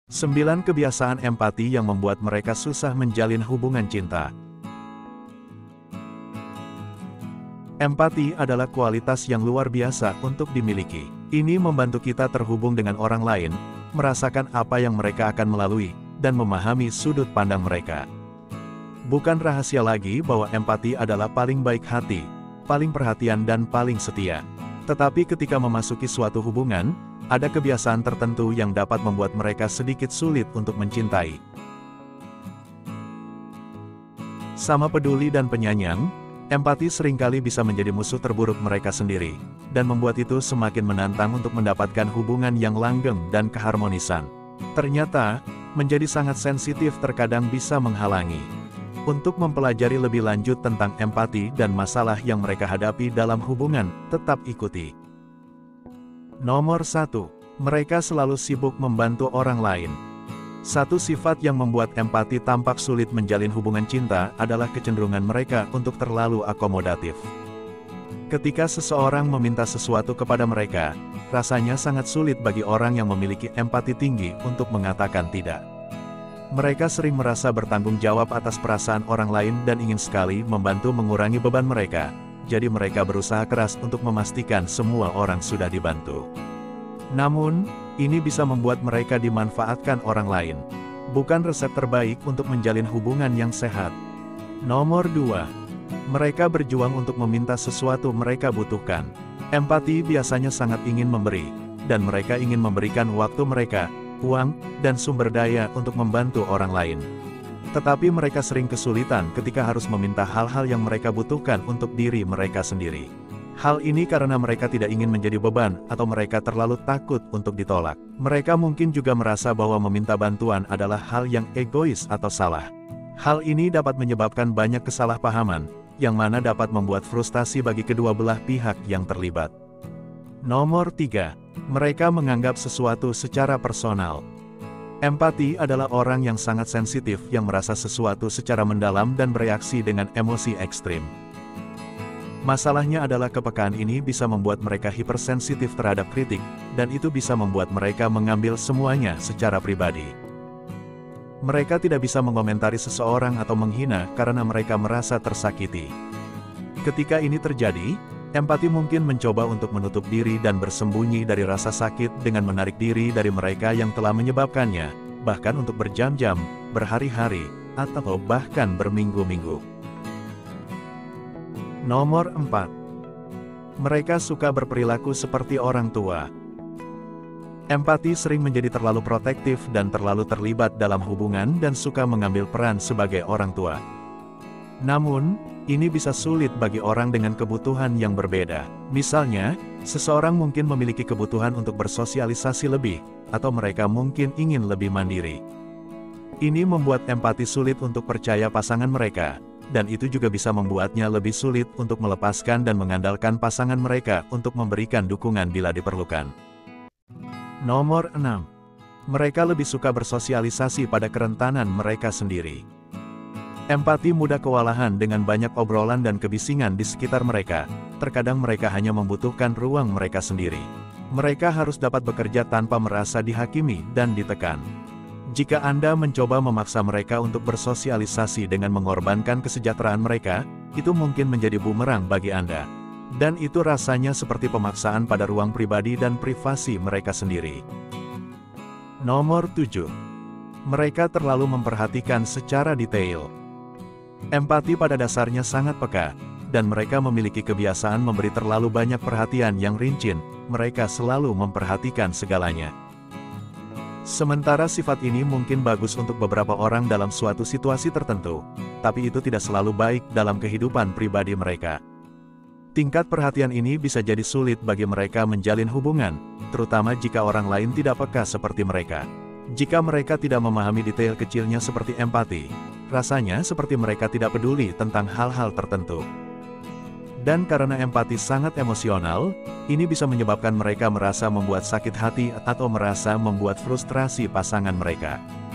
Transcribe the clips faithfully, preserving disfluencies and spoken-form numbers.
sembilan kebiasaan empati yang membuat mereka susah menjalin hubungan cinta. Empati adalah kualitas yang luar biasa untuk dimiliki. Ini membantu kita terhubung dengan orang lain, merasakan apa yang mereka akan melalui, dan memahami sudut pandang mereka. Bukan rahasia lagi bahwa empati adalah paling baik hati, paling perhatian dan paling setia. Tetapi ketika memasuki suatu hubungan, ada kebiasaan tertentu yang dapat membuat mereka sedikit sulit untuk mencintai. Sama peduli dan penyayang, empati seringkali bisa menjadi musuh terburuk mereka sendiri, dan membuat itu semakin menantang untuk mendapatkan hubungan yang langgeng dan keharmonisan. Ternyata, menjadi sangat sensitif terkadang bisa menghalangi. Untuk mempelajari lebih lanjut tentang empati dan masalah yang mereka hadapi dalam hubungan, tetap ikuti. Nomor satu. Mereka selalu sibuk membantu orang lain. Satu sifat yang membuat empati tampak sulit menjalin hubungan cinta adalah kecenderungan mereka untuk terlalu akomodatif. Ketika seseorang meminta sesuatu kepada mereka, rasanya sangat sulit bagi orang yang memiliki empati tinggi untuk mengatakan tidak. Mereka sering merasa bertanggung jawab atas perasaan orang lain dan ingin sekali membantu mengurangi beban mereka. Jadi mereka berusaha keras untuk memastikan semua orang sudah dibantu. Namun, ini bisa membuat mereka dimanfaatkan orang lain. Bukan resep terbaik untuk menjalin hubungan yang sehat. Nomor dua. Mereka berjuang untuk meminta sesuatu mereka butuhkan. Empati biasanya sangat ingin memberi, dan mereka ingin memberikan waktu mereka, uang, dan sumber daya untuk membantu orang lain. Tetapi mereka sering kesulitan ketika harus meminta hal-hal yang mereka butuhkan untuk diri mereka sendiri. Hal ini karena mereka tidak ingin menjadi beban atau mereka terlalu takut untuk ditolak. Mereka mungkin juga merasa bahwa meminta bantuan adalah hal yang egois atau salah. Hal ini dapat menyebabkan banyak kesalahpahaman, yang mana dapat membuat frustasi bagi kedua belah pihak yang terlibat. Nomor tiga. Mereka menganggap sesuatu secara personal. Empati adalah orang yang sangat sensitif yang merasa sesuatu secara mendalam dan bereaksi dengan emosi ekstrim. Masalahnya adalah kepekaan ini bisa membuat mereka hipersensitif terhadap kritik, dan itu bisa membuat mereka mengambil semuanya secara pribadi. Mereka tidak bisa mengomentari seseorang atau menghina karena mereka merasa tersakiti. Ketika ini terjadi, empati mungkin mencoba untuk menutup diri dan bersembunyi dari rasa sakit dengan menarik diri dari mereka yang telah menyebabkannya, bahkan untuk berjam-jam, berhari-hari, atau bahkan berminggu-minggu. Nomor empat. Mereka suka berperilaku seperti orang tua. Empati sering menjadi terlalu protektif dan terlalu terlibat dalam hubungan dan suka mengambil peran sebagai orang tua. Namun, ini bisa sulit bagi orang dengan kebutuhan yang berbeda. Misalnya, seseorang mungkin memiliki kebutuhan untuk bersosialisasi lebih, atau mereka mungkin ingin lebih mandiri. Ini membuat empati sulit untuk percaya pasangan mereka, dan itu juga bisa membuatnya lebih sulit untuk melepaskan dan mengandalkan pasangan mereka untuk memberikan dukungan bila diperlukan. Nomor enam. Mereka lebih suka bersosialisasi pada kerentanan mereka sendiri. Empati mudah kewalahan dengan banyak obrolan dan kebisingan di sekitar mereka. Terkadang mereka hanya membutuhkan ruang mereka sendiri. Mereka harus dapat bekerja tanpa merasa dihakimi dan ditekan. Jika Anda mencoba memaksa mereka untuk bersosialisasi dengan mengorbankan kesejahteraan mereka, itu mungkin menjadi bumerang bagi Anda. Dan itu rasanya seperti pemaksaan pada ruang pribadi dan privasi mereka sendiri. Nomor tujuh. Mereka terlalu memperhatikan secara detail. Empati pada dasarnya sangat peka, dan mereka memiliki kebiasaan memberi terlalu banyak perhatian yang rincin. Mereka selalu memperhatikan segalanya. Sementara sifat ini mungkin bagus untuk beberapa orang dalam suatu situasi tertentu, tapi itu tidak selalu baik dalam kehidupan pribadi mereka. Tingkat perhatian ini bisa jadi sulit bagi mereka menjalin hubungan, terutama jika orang lain tidak peka seperti mereka. Jika mereka tidak memahami detail kecilnya seperti empati, rasanya seperti mereka tidak peduli tentang hal-hal tertentu. Dan karena empati sangat emosional, ini bisa menyebabkan mereka merasa membuat sakit hati atau merasa membuat frustrasi pasangan mereka.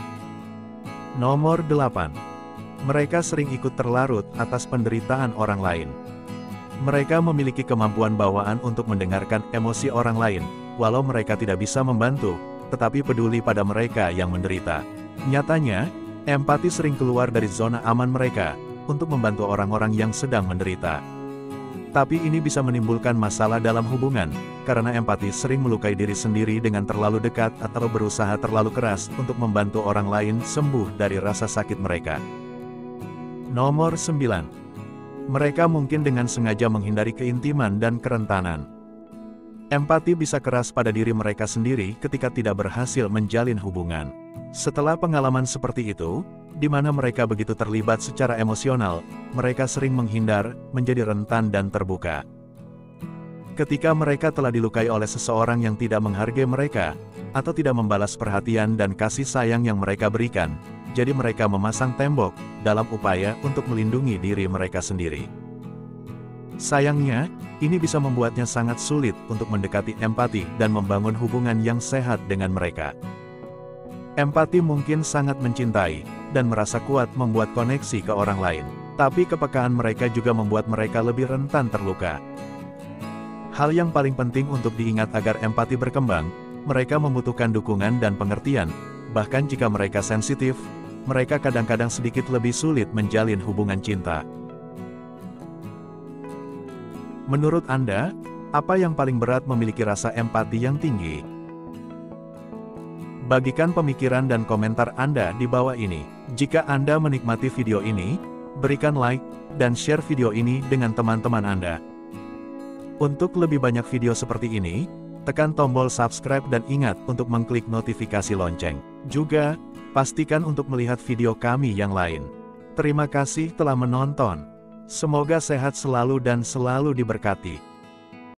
Nomor delapan. Mereka sering ikut terlarut atas penderitaan orang lain. Mereka memiliki kemampuan bawaan untuk mendengarkan emosi orang lain, walau mereka tidak bisa membantu, tetapi peduli pada mereka yang menderita. Nyatanya, empati sering keluar dari zona aman mereka, untuk membantu orang-orang yang sedang menderita. Tapi ini bisa menimbulkan masalah dalam hubungan, karena empati sering melukai diri sendiri dengan terlalu dekat atau berusaha terlalu keras untuk membantu orang lain sembuh dari rasa sakit mereka. Nomor sembilan. Mereka mungkin dengan sengaja menghindari keintiman dan kerentanan. Empati bisa keras pada diri mereka sendiri ketika tidak berhasil menjalin hubungan. Setelah pengalaman seperti itu, di mana mereka begitu terlibat secara emosional, mereka sering menghindar, menjadi rentan dan terbuka. Ketika mereka telah dilukai oleh seseorang yang tidak menghargai mereka, atau tidak membalas perhatian dan kasih sayang yang mereka berikan, jadi mereka memasang tembok, dalam upaya untuk melindungi diri mereka sendiri. Sayangnya, ini bisa membuatnya sangat sulit untuk mendekati empati dan membangun hubungan yang sehat dengan mereka. Empati mungkin sangat mencintai, dan merasa kuat membuat koneksi ke orang lain. Tapi kepekaan mereka juga membuat mereka lebih rentan terluka. Hal yang paling penting untuk diingat agar empati berkembang, mereka membutuhkan dukungan dan pengertian. Bahkan jika mereka sensitif, mereka kadang-kadang sedikit lebih sulit menjalin hubungan cinta. Menurut Anda, apa yang paling berat memiliki rasa empati yang tinggi? Bagikan pemikiran dan komentar Anda di bawah ini. Jika Anda menikmati video ini, berikan like, dan share video ini dengan teman-teman Anda. Untuk lebih banyak video seperti ini, tekan tombol subscribe dan ingat untuk mengklik notifikasi lonceng. Juga, pastikan untuk melihat video kami yang lain. Terima kasih telah menonton. Semoga sehat selalu dan selalu diberkati.